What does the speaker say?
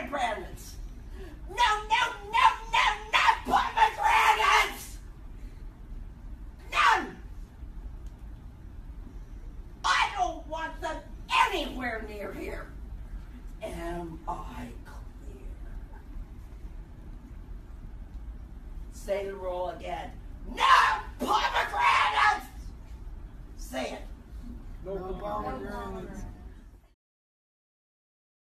pomegranates. No, no, no, no, not pomegranates! None! I don't want them anywhere near here. Am I clear? Say the rule again. No!